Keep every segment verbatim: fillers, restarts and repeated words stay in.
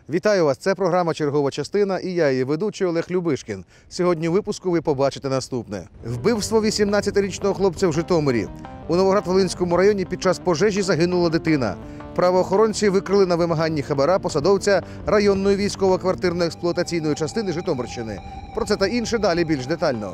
Вітаю вас! Це програма «Чергова частина» і я, її ведучий Олег Любишкін. Сьогодні у випуску ви побачите наступне. Вбивство вісімнадцятирічного хлопця в Житомирі. У Новоград-Волинському районі під час пожежі загинула дитина. Правоохоронці викрили на вимаганні хабара посадовця районної військово-квартирно-експлуатаційної частини Житомирщини. Про це та інше далі більш детально.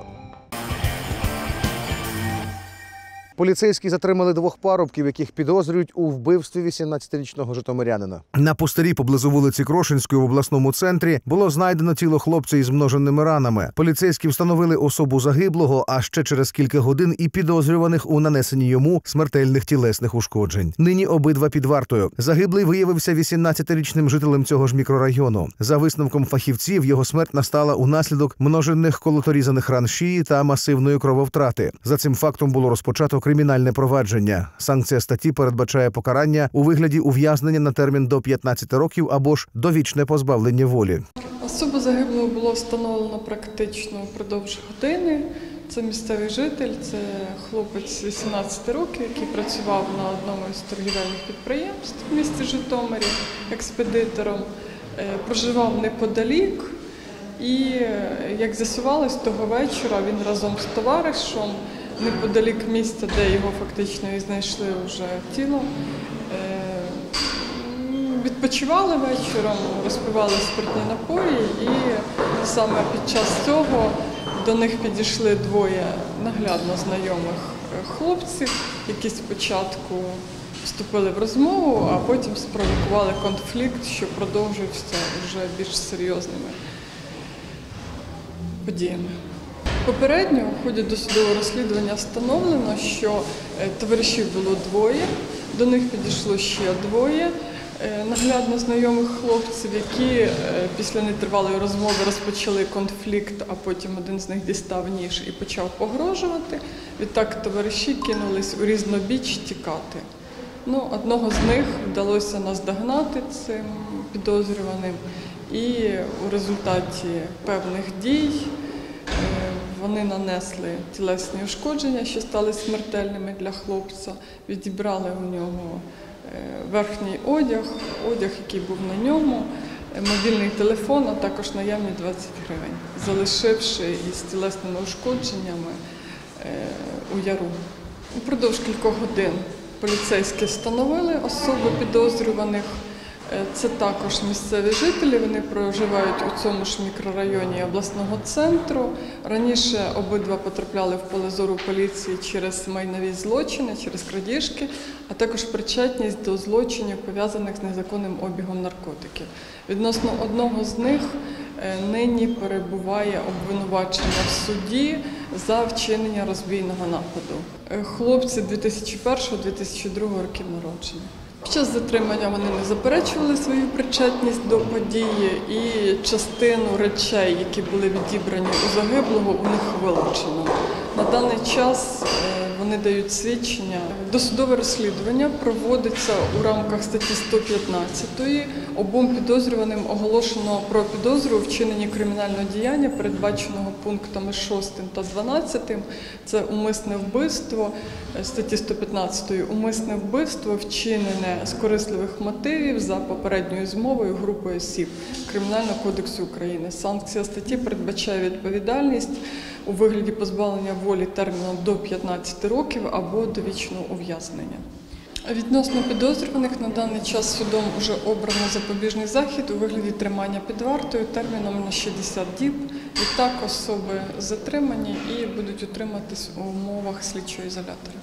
Поліцейські затримали двох парубків, яких підозрюють у вбивстві вісімнадцятирічного житомирянина. На пустирі поблизу вулиці Крошинської в обласному центрі було знайдено тіло хлопця із множеними ранами. Поліцейські встановили особу загиблого, а ще через кілька годин і підозрюваних у нанесенні йому смертельних тілесних ушкоджень. Нині обидва під вартою. Загиблий виявився вісімнадцятирічним жителем цього ж мікрорайону. За висновком фахівців, його смерть настала унаслідок множинних колоторізаних ран шиї та масивної крововтрати. За цим фактом було розпочато кримінальне провадження. Санкція статті передбачає покарання у вигляді ув'язнення на термін до п'ятнадцяти років або ж довічне позбавлення волі. Особу загиблого було встановлено практично впродовж години. Це місцевий житель, це хлопець вісімнадцяти років, який працював на одному із торгівельних підприємств в місті Житомирі експедитором, проживав неподалік. І, як з'ясувалось, того вечора він разом з товаришем неподалік місця, де його фактично і знайшли вже тіло, відпочивали вечором, розпивали спиртні напої, і саме під час цього до них підійшли двоє наглядно знайомих хлопців, які спочатку вступили в розмову, а потім спровокували конфлікт, що продовжився вже більш серйозними подіями. Попередньо в ході досудового розслідування встановлено, що товаришів було двоє, до них підійшло ще двоє наглядно знайомих хлопців, які після нетривалої розмови розпочали конфлікт, а потім один з них дістав ніж і почав погрожувати. Відтак товариші кинулись у різнобіч тікати. Ну, одного з них вдалося наздогнати цим підозрюваним, і у результаті певних дій вони нанесли тілесні ушкодження, що стали смертельними для хлопця, відібрали у нього верхній одяг, одяг, який був на ньому, мобільний телефон, а також наявні двадцять гривень, залишивши із тілесними ушкодженнями у яру. Упродовж кількох годин поліцейські встановили особи підозрюваних. Це також місцеві жителі, вони проживають у цьому ж мікрорайоні обласного центру. Раніше обидва потрапляли в поле зору поліції через майнові злочини, через крадіжки, а також причетність до злочинів, пов'язаних з незаконним обігом наркотиків. Відносно одного з них нині перебуває обвинувачення в суді за вчинення розбійного нападу. Хлопці дві тисячі першого - дві тисячі другого років народження. Під час затримання вони не заперечували свою причетність до події, і частину речей, які були відібрані у загиблого, у них вилучено. На даний час вони дають свідчення. Досудове розслідування проводиться у рамках статті сто п'ятнадцять. Обом підозрюваним оголошено про підозру у вчиненні кримінального діяння, передбаченого пунктами шостим та дванадцятим. Це умисне вбивство, статті сто п'ятнадцять. Умисне вбивство вчинене з корисливих мотивів за попередньою змовою групою осіб Кримінального кодексу України. Санкція статті передбачає відповідальність у вигляді позбавлення волі терміном до п'ятнадцяти років або довічного ув'язнення. Відносно підозрюваних на даний час судом вже обрано запобіжний захід у вигляді тримання під вартою терміном на шістдесят діб. Відтак особи затримані і будуть утриматись у умовах слідчого ізолятора.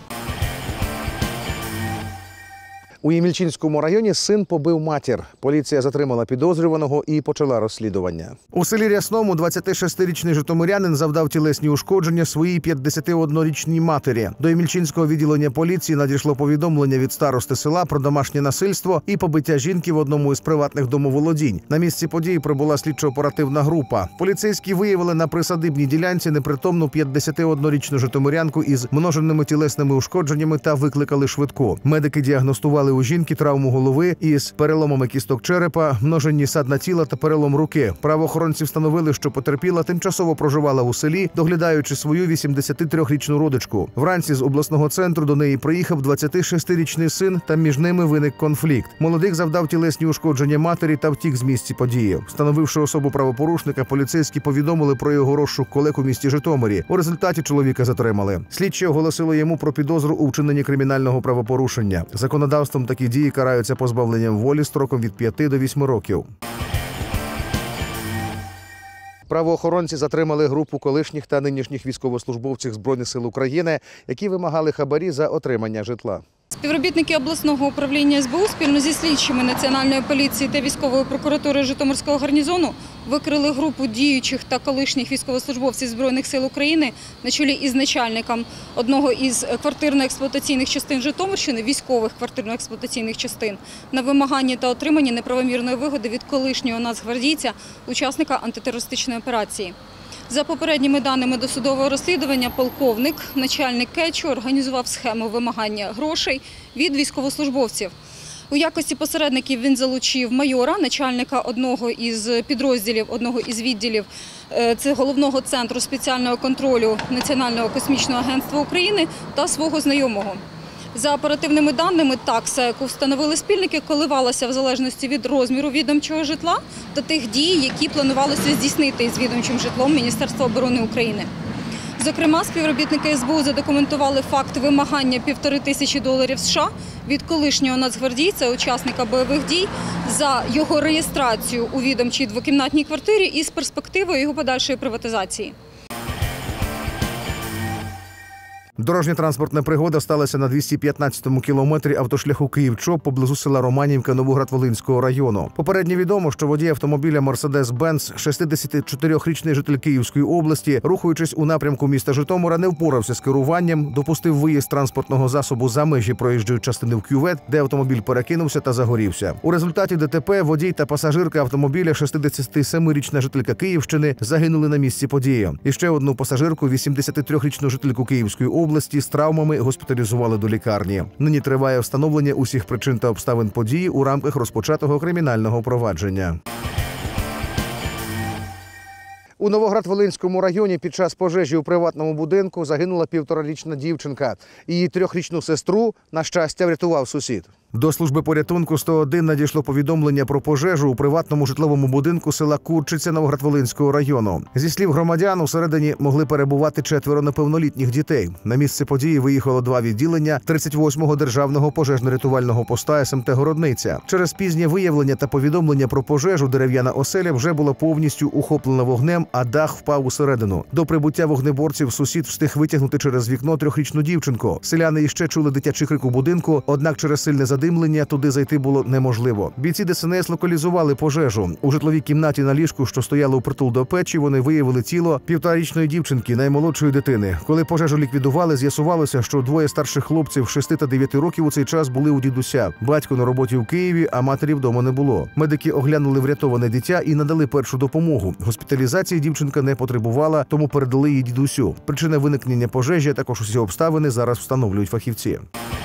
У Ємільчинському районі син побив матір. Поліція затримала підозрюваного і почала розслідування. У селі Рясному двадцятишестирічний житомирянин завдав тілесні ушкодження своїй п'ятдесятиоднорічній матері. До Ємільчинського відділення поліції надійшло повідомлення від старости села про домашнє насильство і побиття жінки в одному із приватних домоволодінь. На місці події прибула слідчо-оперативна група. Поліцейські виявили на присадибній ділянці непритомну п'ятдесятиоднорічну житомирянку із множеними тілесними ушкодженнями та викликали швидку. Медики діагностували у жінки травму голови із переломами кісток черепа, множинні садна тіла та перелом руки. Правоохоронці встановили, що потерпіла тимчасово проживала у селі, доглядаючи свою вісімдесятитрирічну родичку. Вранці з обласного центру до неї приїхав двадцятишестирічний син, та між ними виник конфлікт. Молодик завдав тілесні ушкодження матері та втік з місця події. Встановивши особу правопорушника, поліцейські повідомили про його розшук колег у місті Житомирі. У результаті чоловіка затримали. Слідчі оголосили йому про підозру у вчиненні кримінального правопорушення. Законодавством такі дії караються позбавленням волі строком від п'яти до восьми років. Правоохоронці затримали групу колишніх та нинішніх військовослужбовців Збройних сил України, які вимагали хабарі за отримання житла. Співробітники обласного управління ес бе у спільно зі слідчими Національної поліції та військової прокуратури Житомирського гарнізону викрили групу діючих та колишніх військовослужбовців Збройних сил України на чолі із начальником одного із квартирно-експлуатаційних частин Житомирщини, військових квартирно-експлуатаційних частин, на вимагання та отримання неправомірної вигоди від колишнього нацгвардійця, учасника антитерористичної операції. За попередніми даними досудового розслідування, полковник, начальник Кечу, організував схему вимагання грошей від військовослужбовців. У якості посередників він залучив майора, начальника одного із підрозділів, одного із відділів це Головного центру спеціального контролю Національного космічного агентства України та свого знайомого. За оперативними даними, такса, яку встановили спільники, коливалася в залежності від розміру відомчого житла та тих дій, які планувалося здійснити із відомчим житлом Міністерства оборони України. Зокрема, співробітники ес бе у задокументували факт вимагання півтори тисячі доларів США від колишнього нацгвардійця, учасника бойових дій, за його реєстрацію у відомчій двокімнатній квартирі із перспективою його подальшої приватизації. Дорожньо-транспортна пригода сталася на двісті п'ятнадцятому кілометрі автошляху Київ-Чоп поблизу села Романівка Новоград-Волинського району. Попередньо відомо, що водій автомобіля Мерседес-Бенц, шістдесятичотирирічний житель Київської області, рухаючись у напрямку міста Житомира, не впорався з керуванням, допустив виїзд транспортного засобу за межі проїжджої частини в кювет, де автомобіль перекинувся та загорівся. У результаті де те пе водій та пасажирка автомобіля, шістдесятисемирічна жителька Київщини, загинули на місці події. І ще одну пасажирку, вісімдесятитрирічну жительку Київської області, області з травмами госпіталізували до лікарні. Нині триває встановлення усіх причин та обставин події у рамках розпочатого кримінального провадження. У Новоград-Волинському районі під час пожежі у приватному будинку загинула півторарічна дівчинка. Її трьохрічну сестру, на щастя, врятував сусід. До служби порятунку сто один надійшло повідомлення про пожежу у приватному житловому будинку села Курчиця Новоград-Волинського району. Зі слів громадян, усередині могли перебувати четверо неповнолітніх дітей. На місце події виїхало два відділення тридцять восьмого державного пожежно-рятувального поста ес ем те «Городниця». Через пізнє виявлення та повідомлення про пожежу дерев'яна оселя вже була повністю ухоплена вогнем, а дах впав усередину. До прибуття вогнеборців сусід встиг витягнути через вікно трьохрічну дівчинку. Селяни іще чули дитячий крик у будинку, однак через сильне задимлення туди зайти було неможливо. Бійці де ес ен ес локалізували пожежу. У житловій кімнаті на ліжку, що стояло впритул до печі, вони виявили тіло півторарічної дівчинки, наймолодшої дитини. Коли пожежу ліквідували, з'ясувалося, що двоє старших хлопців шести та дев'яти років у цей час були у дідуся. Батько на роботі у Києві, а матері вдома не було. Медики оглянули врятоване дитя і надали першу допомогу. Госпіталізації дівчинка не потребувала, тому передали її дідусю. Причина виникнення пожежі, а також усі обставини зараз встановлюють фахівці.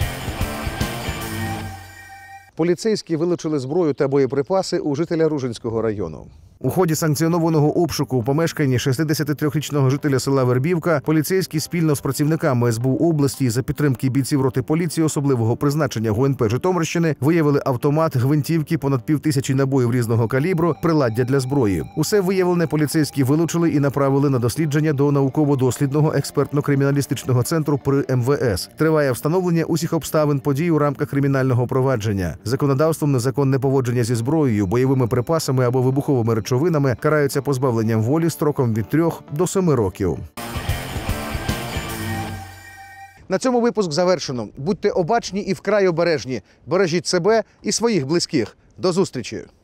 Поліцейські вилучили зброю та боєприпаси у жителя Ружинського району. У ході санкціонованого обшуку у помешканні шістдесятитрирічного жителя села Вербівка поліцейські спільно з працівниками ес бе у області за підтримки бійців роти поліції особливого призначення ге ен пе Житомирщини виявили автомат, гвинтівки, понад півтисячі набоїв різного калібру, приладдя для зброї. Усе виявлене поліцейські вилучили і направили на дослідження до науково-дослідного експертно-криміналістичного центру при ем ве ес. Триває встановлення усіх обставин подій у рамках кримінального провадження. Законодавством незаконне поводження зі зброєю, бойовими припасами або вибуховими речовинами речовинами караються позбавленням волі строком від трьох до семи років. На цьому випуск завершено. Будьте обачні і вкрай обережні. Бережіть себе і своїх близьких. До зустрічі!